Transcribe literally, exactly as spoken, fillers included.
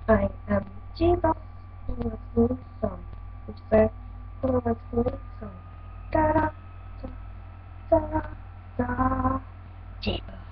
I am Jesus in a smooth song, which said, for a smooth song. Da da da da da. Jesus.